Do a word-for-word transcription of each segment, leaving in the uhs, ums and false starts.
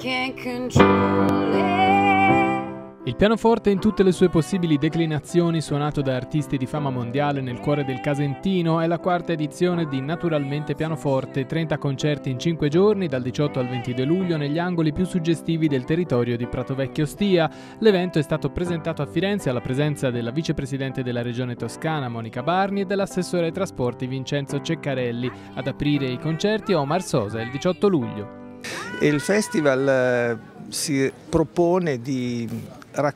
can't control it. Il pianoforte in tutte le sue possibili declinazioni, suonato da artisti di fama mondiale nel cuore del Casentino, è la quarta edizione di Naturalmente Pianoforte, trenta concerti in cinque giorni dal diciotto al ventidue luglio negli angoli più suggestivi del territorio di Pratovecchio Stia. L'evento è stato presentato a Firenze alla presenza della vicepresidente della regione Toscana Monica Barni e dell'assessore ai trasporti Vincenzo Ceccarelli. Ad aprire i concerti Omar Sosa il diciotto luglio. Il festival eh, si propone di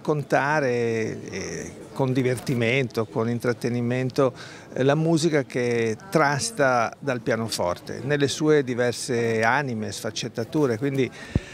raccontare eh, con divertimento, con intrattenimento, eh, la musica che trasta dal pianoforte nelle sue diverse anime, sfaccettature, quindi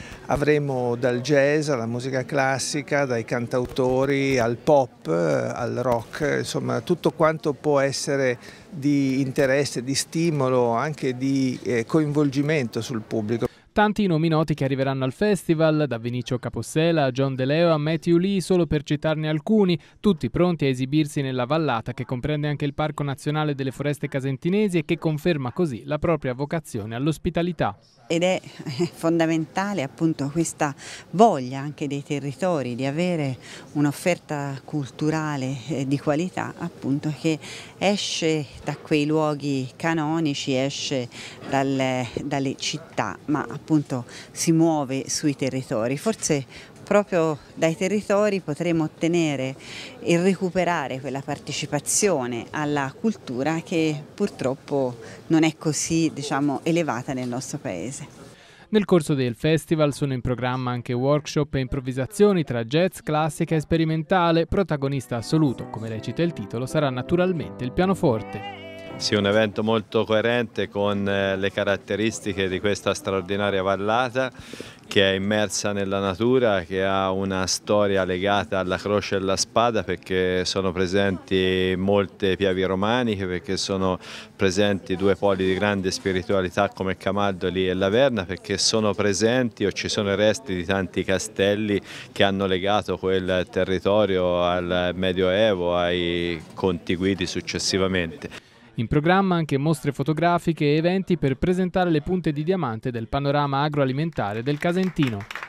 avremo dal jazz alla musica classica, dai cantautori al pop, al rock, insomma tutto quanto può essere di interesse, di stimolo, anche di eh, coinvolgimento sul pubblico. Tanti i nomi noti che arriveranno al festival, da Vinicio Capossela a John De Leo a Matthew Lee, solo per citarne alcuni, tutti pronti a esibirsi nella vallata che comprende anche il Parco Nazionale delle Foreste Casentinesi e che conferma così la propria vocazione all'ospitalità. Ed è fondamentale appunto questa voglia anche dei territori di avere un'offerta culturale di qualità, appunto, che esce da quei luoghi canonici, esce dalle, dalle città, ma appunto si muove sui territori. Forse proprio dai territori potremo ottenere e recuperare quella partecipazione alla cultura che purtroppo non è così, diciamo, elevata nel nostro paese. Nel corso del festival sono in programma anche workshop e improvvisazioni tra jazz, classica e sperimentale. Protagonista assoluto, come recita il titolo, sarà naturalmente il pianoforte. Sì, un evento molto coerente con le caratteristiche di questa straordinaria vallata che è immersa nella natura, che ha una storia legata alla croce e alla spada, perché sono presenti molte pieve romaniche, perché sono presenti due poli di grande spiritualità come Camaldoli e Laverna, perché sono presenti o ci sono i resti di tanti castelli che hanno legato quel territorio al Medioevo, ai contiguiti successivamente. In programma anche mostre fotografiche e eventi per presentare le punte di diamante del panorama agroalimentare del Casentino.